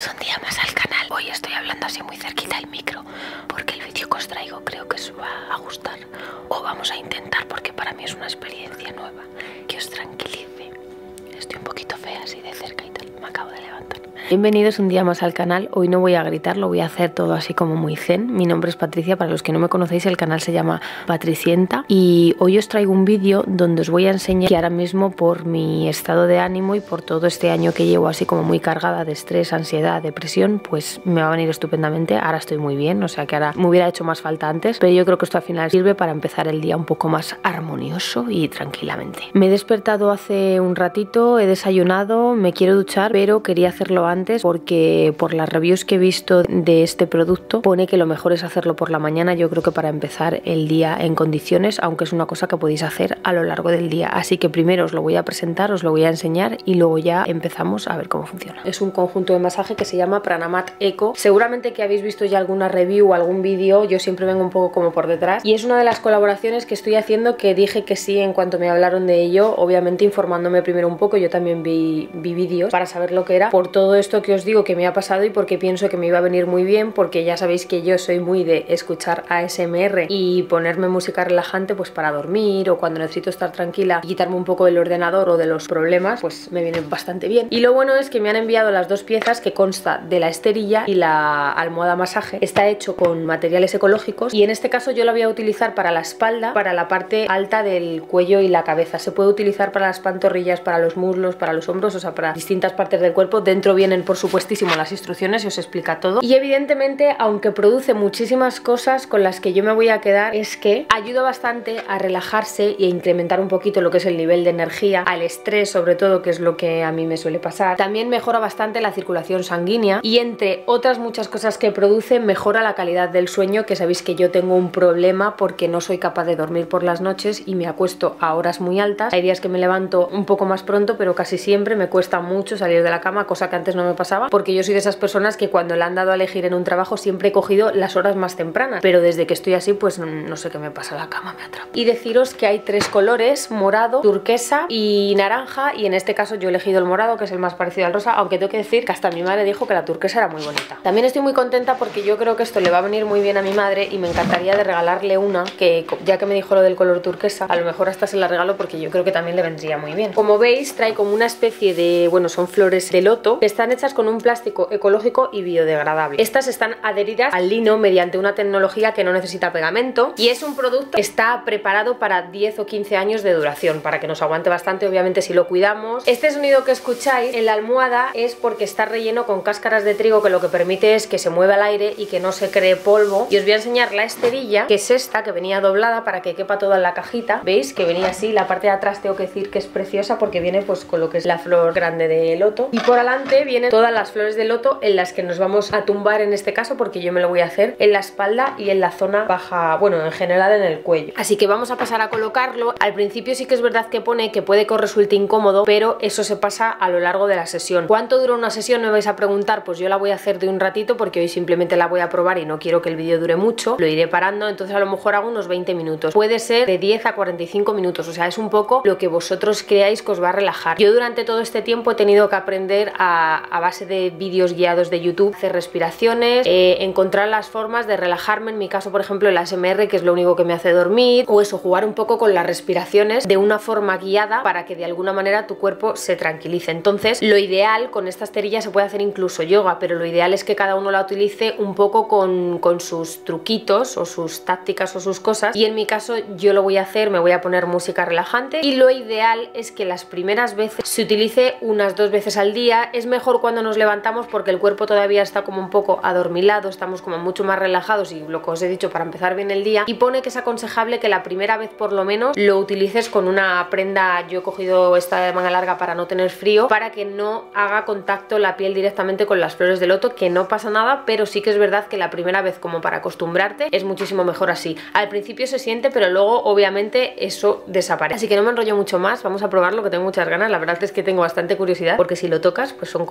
un día más al canal. Hoy estoy hablando así muy cerquita del micro porque el vídeo que os traigo creo que os va a gustar, o vamos a intentar, porque para mí es una experiencia nueva, que os tranquilice. Estoy un poquito fea así de cerca y tal, me acabo de levantar. Bienvenidos un día más al canal. Hoy no voy a gritar, lo voy a hacer todo así como muy zen. Mi nombre es Patricia, para los que no me conocéis el canal se llama Patricienta y hoy os traigo un vídeo donde os voy a enseñar que ahora mismo, por mi estado de ánimo y por todo este año que llevo así como muy cargada de estrés, ansiedad, depresión, pues me va a venir estupendamente. Ahora estoy muy bien, o sea que ahora me hubiera hecho más falta antes, pero yo creo que esto al final sirve para empezar el día un poco más armonioso y tranquilamente. Me he despertado hace un ratito, he desayunado, me quiero duchar, pero quería hacerlo antes porque por las reviews que he visto de este producto pone que lo mejor es hacerlo por la mañana. Yo creo que para empezar el día en condiciones, aunque es una cosa que podéis hacer a lo largo del día. Así que primero os lo voy a presentar, os lo voy a enseñar y luego ya empezamos a ver cómo funciona. Es un conjunto de masaje que se llama Pranamat Eco. Seguramente que habéis visto ya alguna review o algún vídeo, yo siempre vengo un poco como por detrás y es una de las colaboraciones que estoy haciendo, que dije que sí en cuanto me hablaron de ello, obviamente informándome primero un poco. Yo también vi vídeos para saber lo que era, por todo esto que os digo que me ha pasado y porque pienso que me iba a venir muy bien, porque ya sabéis que yo soy muy de escuchar ASMR y ponerme música relajante pues para dormir o cuando necesito estar tranquila y quitarme un poco del ordenador o de los problemas, pues me viene bastante bien. Y lo bueno es que me han enviado las dos piezas, que consta de la esterilla y la almohada masaje. Está hecho con materiales ecológicos y en este caso yo la voy a utilizar para la espalda, para la parte alta del cuello y la cabeza. Se puede utilizar para las pantorrillas, para los muslos, para los hombros, o sea, para distintas partes del cuerpo. Dentro vienen por supuestísimo las instrucciones y os explica todo. Y evidentemente, aunque produce muchísimas cosas, con las que yo me voy a quedar es que ayuda bastante a relajarse y a incrementar un poquito lo que es el nivel de energía, al estrés sobre todo, que es lo que a mí me suele pasar. También mejora bastante la circulación sanguínea y, entre otras muchas cosas que produce, mejora la calidad del sueño, que sabéis que yo tengo un problema porque no soy capaz de dormir por las noches y me acuesto a horas muy altas. Hay días que me levanto un poco más pronto, pero casi siempre me cuesta mucho salir de la cama, cosa que antes no me pasaba, porque yo soy de esas personas que cuando le han dado a elegir en un trabajo siempre he cogido las horas más tempranas, pero desde que estoy así pues no sé qué me pasa, la cama me atrapa. Y deciros que hay tres colores: morado, turquesa y naranja, y en este caso yo he elegido el morado, que es el más parecido al rosa, aunque tengo que decir que hasta mi madre dijo que la turquesa era muy bonita. También estoy muy contenta porque yo creo que esto le va a venir muy bien a mi madre y me encantaría de regalarle una, que ya que me dijo lo del color turquesa, a lo mejor hasta se la regalo porque yo creo que también le vendría muy bien. Como veis, trae como una especie de, bueno, son flores de loto que están hechas con un plástico ecológico y biodegradable. Estas están adheridas al lino mediante una tecnología que no necesita pegamento y es un producto que está preparado para 10 o 15 años de duración, para que nos aguante bastante, obviamente, si lo cuidamos. Este sonido que escucháis en la almohada es porque está relleno con cáscaras de trigo, que lo que permite es que se mueva el aire y que no se cree polvo. Y os voy a enseñar la esterilla, que es esta, que venía doblada para que quepa toda en la cajita. ¿Veis? Que venía así. La parte de atrás tengo que decir que es preciosa porque viene pues con lo que es la flor grande de loto, y por adelante vienen todas las flores de loto en las que nos vamos a tumbar en este caso, porque yo me lo voy a hacer en la espalda y en la zona baja, bueno, en general en el cuello. Así que vamos a pasar a colocarlo. Al principio sí que es verdad que pone que puede que os resulte incómodo, pero eso se pasa a lo largo de la sesión. ¿Cuánto dura una sesión? Me vais a preguntar. Pues yo la voy a hacer de un ratito porque hoy simplemente la voy a probar y no quiero que el vídeo dure mucho, lo iré parando, entonces a lo mejor hago unos 20 minutos. Puede ser de 10 a 45 minutos, o sea, es un poco lo que vosotros creáis que os va a relajar. Yo durante todo este tiempo he tenido que aprender a base de vídeos guiados de YouTube, hacer respiraciones, encontrar las formas de relajarme. En mi caso, por ejemplo, el ASMR, que es lo único que me hace dormir, o eso, jugar un poco con las respiraciones de una forma guiada para que de alguna manera tu cuerpo se tranquilice. Entonces, lo ideal con esta esterilla, se puede hacer incluso yoga, pero lo ideal es que cada uno la utilice un poco con sus truquitos o sus tácticas o sus cosas, y en mi caso yo lo voy a hacer, me voy a poner música relajante, y lo ideal es que las primeras veces se utilice unas 2 veces al día. Es mejor cuando nos levantamos porque el cuerpo todavía está como un poco adormilado, estamos como mucho más relajados y lo que os he dicho, para empezar bien el día. Y pone que es aconsejable que la primera vez por lo menos lo utilices con una prenda. Yo he cogido esta de manga larga para no tener frío, para que no haga contacto la piel directamente con las flores de loto, que no pasa nada, pero sí que es verdad que la primera vez, como para acostumbrarte, es muchísimo mejor así. Al principio se siente, pero luego obviamente eso desaparece. Así que no me enrollo mucho más, vamos a probarlo, que tengo muchas ganas. La verdad es que tengo bastante curiosidad porque si lo tocas pues son como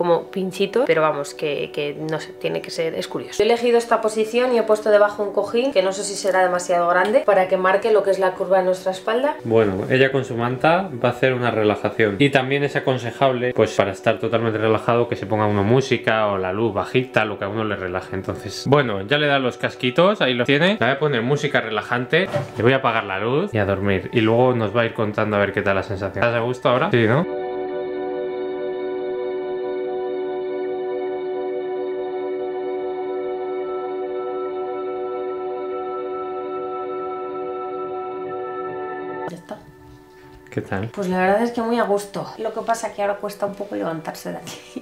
como pinchitos, pero vamos, que no sé, tiene que ser, es curioso. He elegido esta posición y he puesto debajo un cojín, que no sé si será demasiado grande, para que marque lo que es la curva de nuestra espalda. Bueno, ella con su manta va a hacer una relajación y también es aconsejable, pues para estar totalmente relajado, que se ponga uno música o la luz bajita, lo que a uno le relaje. Entonces, bueno, ya le dan los casquitos, ahí los tiene. Le voy a poner música relajante, le voy a apagar la luz y a dormir. Y luego nos va a ir contando a ver qué tal la sensación. ¿Estás a gusto ahora? Sí, ¿no? Ya está. ¿Qué tal? Pues la verdad es que muy a gusto. Lo que pasa es que ahora cuesta un poco levantarse de aquí.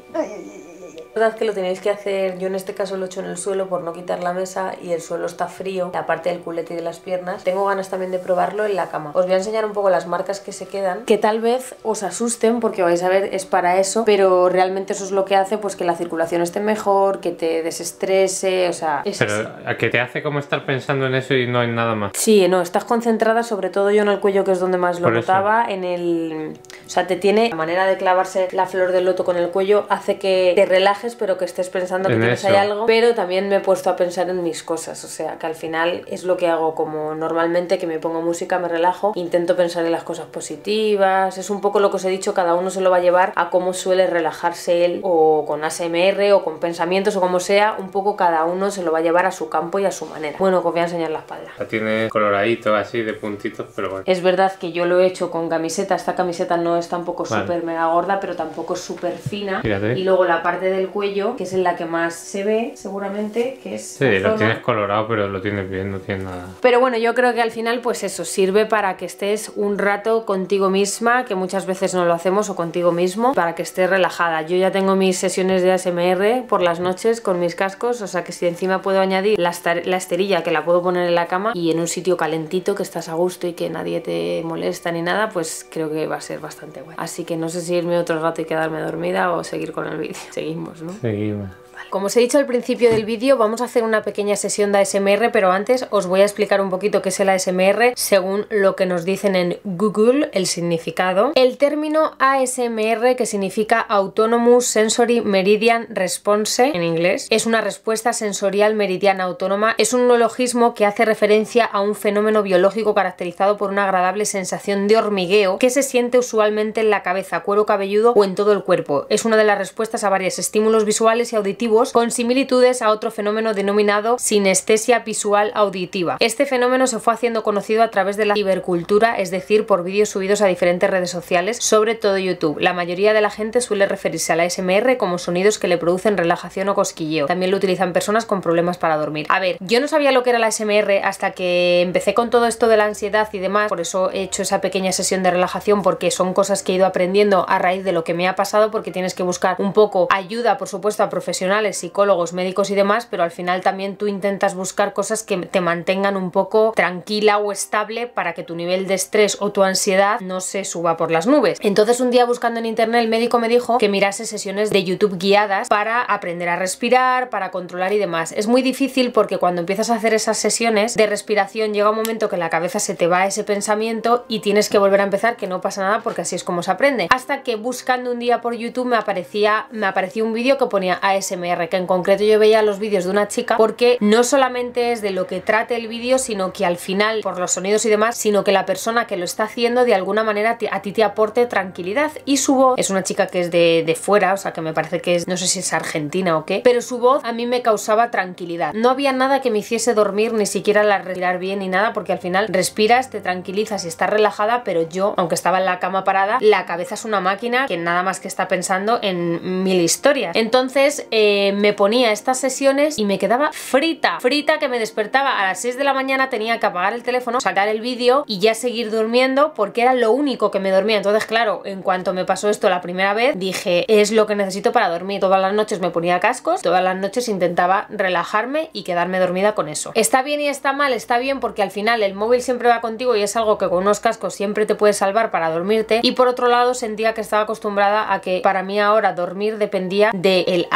La verdad que lo tenéis que hacer, yo en este caso lo he hecho en el suelo por no quitar la mesa y el suelo está frío, la parte del culete y de las piernas. Tengo ganas también de probarlo en la cama. Os voy a enseñar un poco las marcas que se quedan, que tal vez os asusten porque vais a ver, es para eso, pero realmente eso es lo que hace pues que la circulación esté mejor, que te desestrese, o sea... Pero ¿a qué te hace como estar pensando en eso y no en nada más? Sí, no, estás concentrada, sobre todo yo en el cuello, que es donde más lo notaba, en el... O sea, te tiene... La manera de clavarse la flor del loto con el cuello hace que te relajes, pero que estés pensando que tienes ahí algo, pero también me he puesto a pensar en mis cosas, o sea, que al final es lo que hago como normalmente, que me pongo música, me relajo, intento pensar en las cosas positivas, es un poco lo que os he dicho, cada uno se lo va a llevar a cómo suele relajarse él, o con ASMR, o con pensamientos, o como sea, un poco cada uno se lo va a llevar a su campo y a su manera. Bueno, que os voy a enseñar la espalda. La tiene coloradito, así, de puntitos, pero bueno. Es verdad que yo lo he hecho con camiseta, esta camiseta no es tampoco súper mega gorda, pero tampoco súper fina. Fíjate. Y luego la parte del cuello, que es en la que más se ve seguramente, que es... Sí, lo tienes colorado, pero lo tienes bien, no tienes nada. Pero bueno, yo creo que al final pues eso, sirve para que estés un rato contigo misma, que muchas veces no lo hacemos, o contigo mismo, para que estés relajada. Yo ya tengo mis sesiones de ASMR por las noches con mis cascos, o sea que si encima puedo añadir la esterilla, que la puedo poner en la cama y en un sitio calentito, que estás a gusto y que nadie te molesta ni nada, pues creo que va a ser bastante guay. Así que no sé si irme otro rato y quedarme dormida o seguir con el vídeo. Seguimos, ¿no? Seguimos. Como os he dicho al principio del vídeo, vamos a hacer una pequeña sesión de ASMR, pero antes os voy a explicar un poquito qué es el ASMR según lo que nos dicen en Google, el significado. El término ASMR, que significa Autonomous Sensory Meridian Response en inglés, es una respuesta sensorial meridiana autónoma. Es un neologismo que hace referencia a un fenómeno biológico caracterizado por una agradable sensación de hormigueo que se siente usualmente en la cabeza, cuero cabelludo o en todo el cuerpo. Es una de las respuestas a varios estímulos visuales y auditivos, con similitudes a otro fenómeno denominado sinestesia visual auditiva. Este fenómeno se fue haciendo conocido a través de la cibercultura, es decir, por vídeos subidos a diferentes redes sociales, sobre todo YouTube. La mayoría de la gente suele referirse a la ASMR como sonidos que le producen relajación o cosquilleo. También lo utilizan personas con problemas para dormir. A ver, yo no sabía lo que era la ASMR hasta que empecé con todo esto de la ansiedad y demás, por eso he hecho esa pequeña sesión de relajación, porque son cosas que he ido aprendiendo a raíz de lo que me ha pasado, porque tienes que buscar un poco ayuda, por supuesto, a profesionales, psicólogos, médicos y demás, pero al final también tú intentas buscar cosas que te mantengan un poco tranquila o estable para que tu nivel de estrés o tu ansiedad no se suba por las nubes. Entonces un día buscando en internet el médico me dijo que mirase sesiones de YouTube guiadas para aprender a respirar, para controlar y demás. Es muy difícil porque cuando empiezas a hacer esas sesiones de respiración llega un momento que en la cabeza se te va ese pensamiento y tienes que volver a empezar, que no pasa nada porque así es como se aprende. Hasta que buscando un día por YouTube me apareció un vídeo que ponía ASMR, que en concreto yo veía los vídeos de una chica, porque no solamente es de lo que trate el vídeo, sino que al final, por los sonidos y demás, sino que la persona que lo está haciendo de alguna manera a ti te aporte tranquilidad. Y su voz, es una chica que es de fuera, o sea que me parece que es, no sé si es argentina o qué, pero su voz a mí me causaba tranquilidad. No había nada que me hiciese dormir, ni siquiera la respirar bien ni nada, porque al final respiras, te tranquilizas y estás relajada, pero yo, aunque estaba en la cama parada, la cabeza es una máquina que nada más que está pensando en mil historias. Entonces me ponía estas sesiones y me quedaba frita, que me despertaba a las 6 de la mañana, tenía que apagar el teléfono, sacar el vídeo y ya seguir durmiendo, porque era lo único que me dormía. Entonces claro, en cuanto me pasó esto la primera vez, dije, es lo que necesito para dormir. Todas las noches me ponía cascos, todas las noches intentaba relajarme y quedarme dormida con eso. Está bien y está mal. Está bien porque al final el móvil siempre va contigo y es algo que con unos cascos siempre te puede salvar para dormirte, y por otro lado sentía que estaba acostumbrada a que para mí ahora dormir dependía del ASMR.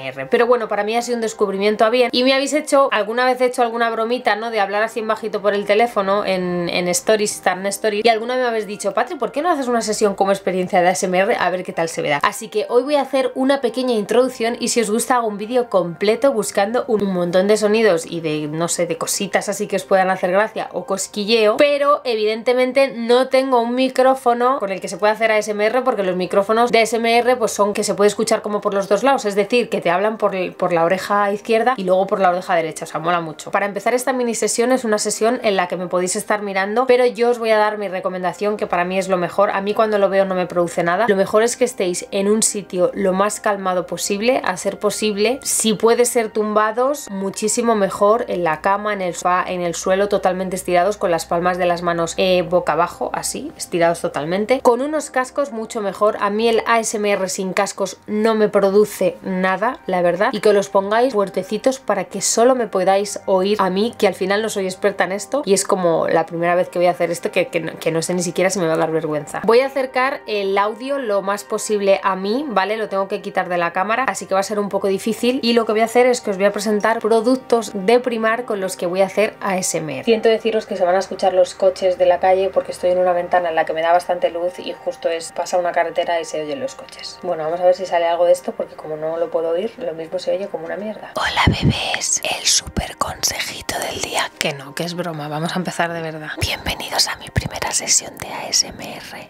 ASMR. Pero bueno, para mí ha sido un descubrimiento a bien. Y me habéis hecho, alguna vez he hecho alguna bromita, ¿no? De hablar así en bajito por el teléfono, en Stories, estar en Stories. Y alguna vez me habéis dicho, Patri, ¿por qué no haces una sesión como experiencia de ASMR? A ver qué tal se verá. Así que hoy voy a hacer una pequeña introducción y si os gusta hago un vídeo completo buscando un montón de sonidos y de, no sé, de cositas así que os puedan hacer gracia o cosquilleo. Pero evidentemente no tengo un micrófono con el que se pueda hacer ASMR porque los micrófonos de ASMR pues son que se puede escuchar como por los dos lados. Es decir, que te hablan por la oreja izquierda y luego por la oreja derecha. O sea, mola mucho. Para empezar esta mini sesión es una sesión en la que me podéis estar mirando, pero yo os voy a dar mi recomendación que para mí es lo mejor. A mí cuando lo veo no me produce nada. Lo mejor es que estéis en un sitio lo más calmado posible, a ser posible. Si puede ser tumbados, muchísimo mejor, en la cama, en el sofá, en el suelo, totalmente estirados, con las palmas de las manos boca abajo, así, estirados totalmente. Con unos cascos mucho mejor. A mí el ASMR sin cascos no me produce nada, la verdad. Y que los pongáis fuertecitos para que solo me podáis oír a mí, que al final no soy experta en esto y es como la primera vez que voy a hacer esto que no sé ni siquiera si me va a dar vergüenza. Voy a acercar el audio lo más posible a mí, ¿vale? Lo tengo que quitar de la cámara, así que va a ser un poco difícil y lo que voy a hacer es que os voy a presentar productos de Primark con los que voy a hacer ASMR. Siento deciros que se van a escuchar los coches de la calle porque estoy en una ventana en la que me da bastante luz y justo pasa una carretera y se oyen los coches. Bueno, vamos a ver si sale algo de esto porque como no lo puedo oír, lo mismo se oye como una mierda. Hola bebés, el súper consejito del día. Que no, que es broma, vamos a empezar de verdad. Bienvenidos a mi primera sesión de ASMR.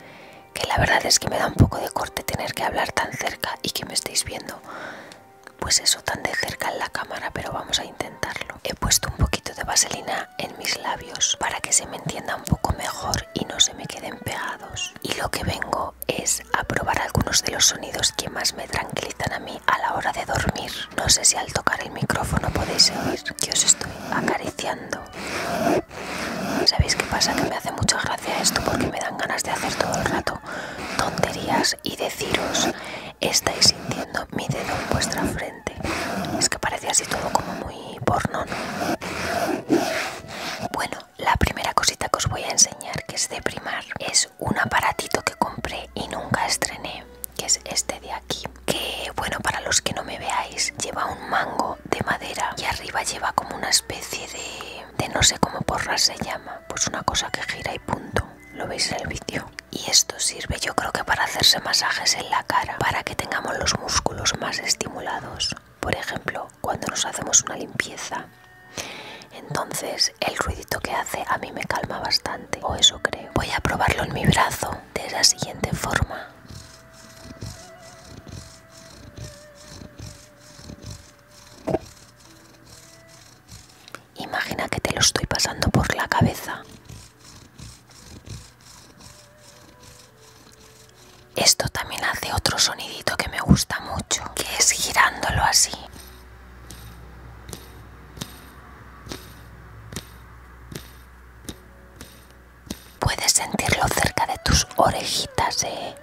Que la verdad es que me da un poco de corte tener que hablar tan cerca y que me estéis viendo, pues eso, tan de cerca en la cámara, pero vamos a intentarlo. He puesto un poquito de vaselina en mis labios para que se me entienda un poco mejor y no se me queden pegados. Y lo que vengo es a probar algunos de los sonidos que más me tranquilizan a mí a la hora de dormir. No sé si al tocar el micrófono podéis oír que os estoy acariciando. ¿Sabéis qué pasa? Que me hace mucha gracia esto porque me dan ganas de hacer todo el rato tonterías y deciros, estáis sintiendo mi dedo en vuestra frente. Es que parece así todo como muy porno, ¿no? Bueno, la primera cosita que os voy a enseñar, que es de Primark, es un aparatito que compré y nunca estrené, que es este de aquí. Que, bueno, para los que no me veáis, lleva un mango de madera y arriba lleva como una especie de no sé cómo porras se llama, pues una cosa que gira y punto. Lo veis en el vídeo. Y esto sirve, yo creo que para hacerse masajes en la cara, para que tengamos los músculos más estimulados. Por ejemplo, cuando nos hacemos una limpieza. Entonces, el ruidito que hace a mí me calma bastante, o eso creo. Voy a probarlo en mi brazo de la siguiente forma. Imagina que te lo estoy pasando por la cabeza. Esto también hace otro sonidito que me gusta mucho, que es girándolo así. Puedes sentirlo cerca de tus orejitas, ¿eh?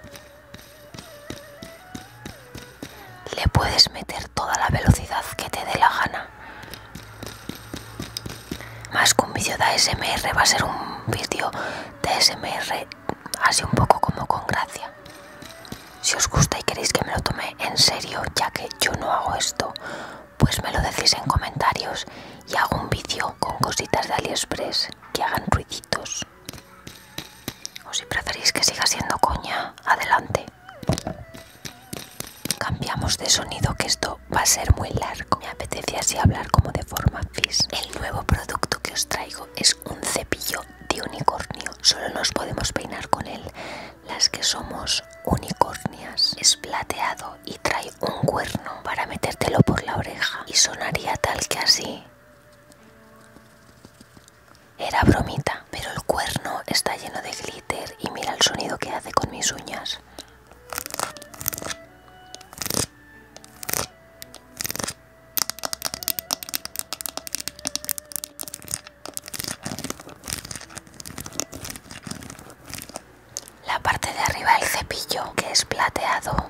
Le puedes meter toda la velocidad que te dé la gana. Más que un vídeo de ASMR, va a ser un vídeo de ASMR así un poco como con gracia. Si os gusta y queréis que me lo tome en serio, ya que yo no hago esto, pues me lo decís en comentarios y hago un vídeo con cositas de AliExpress que hagan ruiditos. O si preferís que siga siendo coña, adelante. Cambiamos de sonido, que esto va a ser muy largo. Me apetece así hablar como de forma fis. El nuevo producto que os traigo es un cepillo de unicornio. Solo nos podemos peinar con él las que somos unicornias. Es plateado y trae un cuerno para metértelo por la oreja y sonaría tal que así. Era bromita, pero el cuerno está lleno de glitter y mira el sonido que hace con mis uñas. La parte de arriba del cepillo, que es plateado,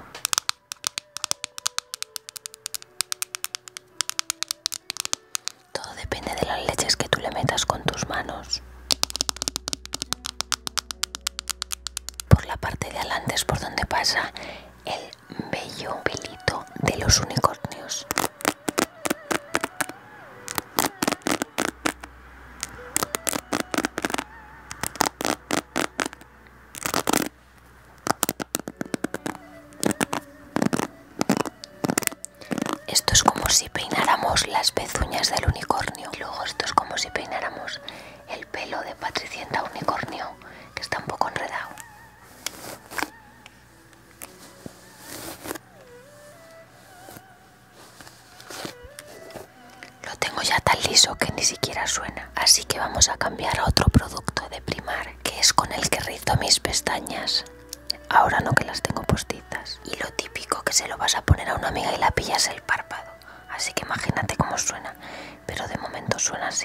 todo depende de las leches que tú le metas con tus manos. Por la parte de adelante es por donde pasa el bello pelito de los unicornios. las pezuñas del unicornio. Y luego esto es como si peináramos el pelo de Patricienta Unicornio, que está un poco enredado. Lo tengo ya tan liso que ni siquiera suena. Así que vamos a cambiar a otro producto de Primark, que es con el que rizo mis pestañas. Ahora no, que las tengo postizas. Y lo típico que se lo vas a poner a una amiga y la pillas el párpado. Así que imagínate cómo suena. Pero de momento suena así.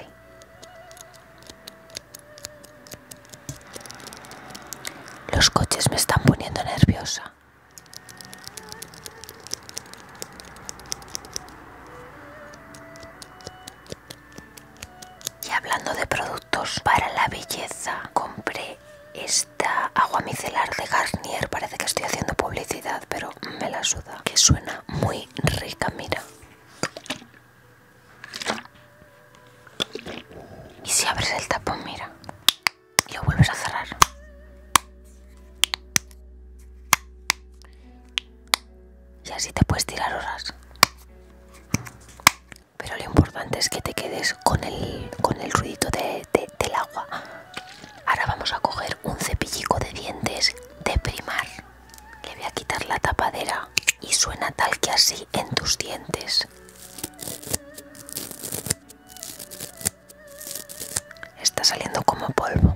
Los coches me están poniendo nerviosa. Y hablando de productos para la belleza, compré esta agua micelar de Garnier. Parece que estoy haciendo publicidad, pero me la suda. Que suena muy rica, mira. Y si abres el tapón, mira, y lo vuelves a cerrar. Y así te puedes tirar horas. Pero lo importante es que te quedes con el ruidito del agua. Ahora vamos a coger un cepillico de dientes de Primark. Le voy a quitar la tapadera y suena tal que así en tus dientes. Está saliendo como polvo.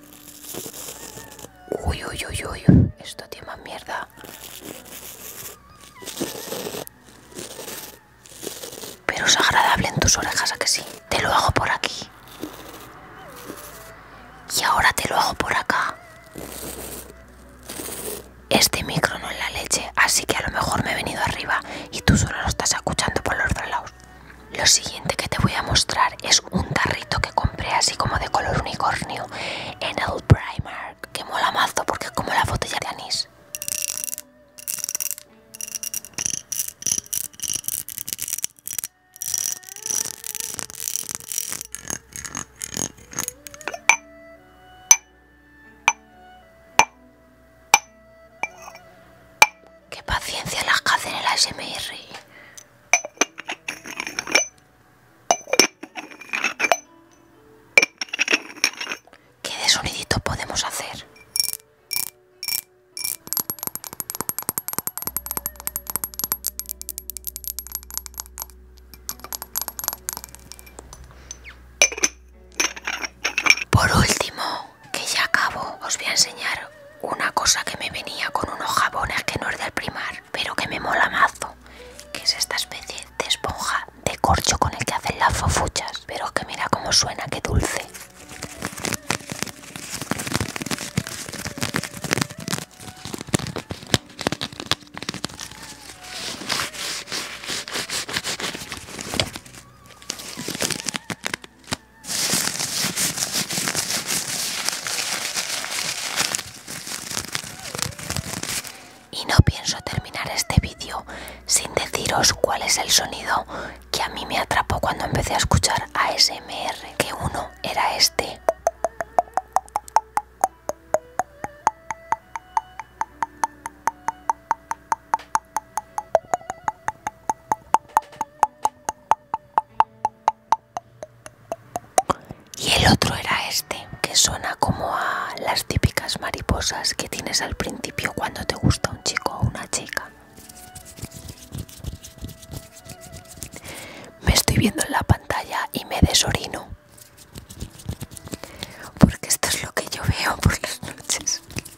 Uy, uy, uy, uy. Esto tiene más mierda. Pero es agradable en tus orejas, ¿a que sí? Te lo hago por aquí. Y ahora te lo hago por acá. Este micro no es la leche, así que a lo mejor me he venido arriba y tú solo lo estás escuchando por los dos lados. Lo siguiente que te voy a mostrar es un tarrito que compré así como de color unicornio en el Primark, que mola mazo porque es como la botella de anís. Qué paciencia las que hacen el ASMR. ¿Qué de sonidito podemos hacer? Por último, que ya acabo, os voy a enseñar una cosa que me venía con unos jabones que no es del Primark, pero que me mola mazo, que es esta especie de esponja de corcho con el que hacen las fofuchas. Pero que mira cómo suena, qué dulce. Y no pienso terminar este vídeo sin deciros cuál es el sonido que a mí me atrapó cuando empecé a escuchar ASMR, que uno era este. Y el otro era este, que suena como a las típicas mariposas que tienes al principio cuando te gusta un chico o una chica. Me estoy viendo en la pantalla y me desorino, porque esto es lo que yo veo por las noches.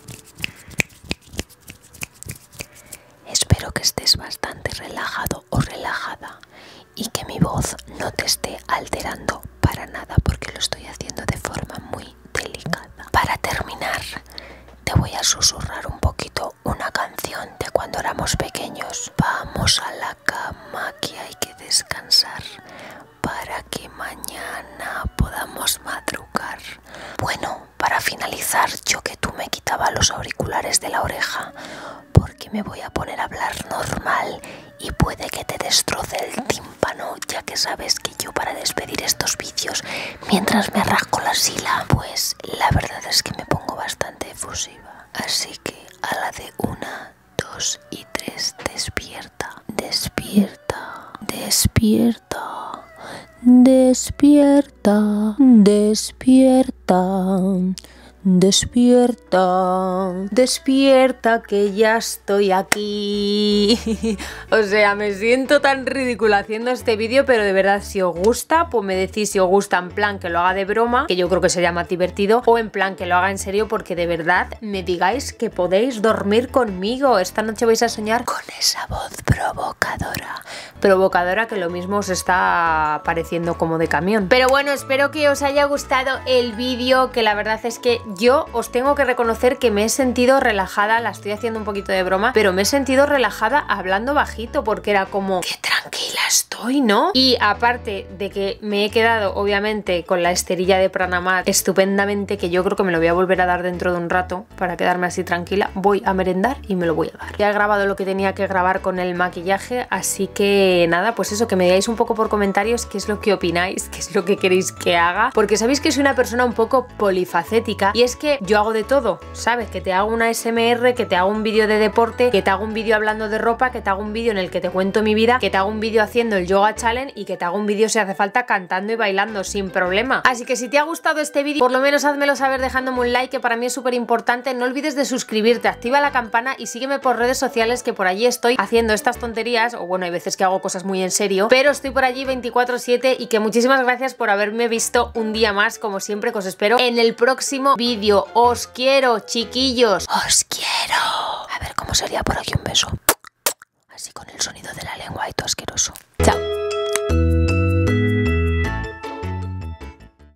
Espero que estés bastante relajado o relajada y que mi voz no te esté alterando para nada, porque lo estoy haciendo de forma muy delicada. Para terminar, te voy a susurrar un poquito una canción de cuando éramos pequeños. Vamos a la cama que hay que descansar para que mañana podamos madrugar. Bueno, para finalizar, yo que tú me quitaba los auriculares de la oreja porque me voy a poner a hablar normal y puede que te destroce el tímpano, ya que sabes que yo para despedir estos vídeos mientras me rasco la sila, pues la verdad es que me pongo bastante efusiva. Así que a la de 1, 2 y 3, despierta, despierta, despierta. Despierta, despierta, despierta, despierta que ya estoy aquí. O sea, me siento tan ridícula haciendo este vídeo, pero de verdad, si os gusta, pues me decís si os gusta en plan que lo haga de broma, que yo creo que sería más divertido, o en plan que lo haga en serio, porque de verdad me digáis que podéis dormir conmigo. Esta noche vais a soñar con esa voz provocadora que lo mismo os está pareciendo como de camión. Pero bueno, espero que os haya gustado el vídeo, que la verdad es que yo os tengo que reconocer que me he sentido relajada, la estoy haciendo un poquito de broma, pero me he sentido relajada hablando bajito, porque era como, qué tranquila estoy, ¿no? Y aparte de que me he quedado obviamente con la esterilla de Pranamat estupendamente, que yo creo que me lo voy a volver a dar dentro de un rato para quedarme así tranquila, voy a merendar y me lo voy a dar. Ya he grabado lo que tenía que grabar con el maquillaje, así que nada, pues eso, que me digáis un poco por comentarios qué es lo que opináis, qué es lo que queréis que haga, porque sabéis que soy una persona un poco polifacética y es que yo hago de todo, ¿sabes? Que te hago una ASMR, que te hago un vídeo de deporte, que te hago un vídeo hablando de ropa, que te hago un vídeo en el que te cuento mi vida, que te hago un vídeo haciendo el yoga challenge y que te hago un vídeo si hace falta cantando y bailando sin problema. Así que si te ha gustado este vídeo, por lo menos házmelo saber dejándome un like, que para mí es súper importante. No olvides de suscribirte, activa la campana y sígueme por redes sociales, que por allí estoy haciendo estas tonterías, o bueno, hay veces que hago cosas muy en serio, pero estoy por allí 24/7 y que muchísimas gracias por haberme visto un día más, como siempre, que os espero en el próximo vídeo. Os quiero, chiquillos, os quiero. A ver cómo sería por aquí un beso, así con el sonido de la lengua y todo asqueroso. Chao.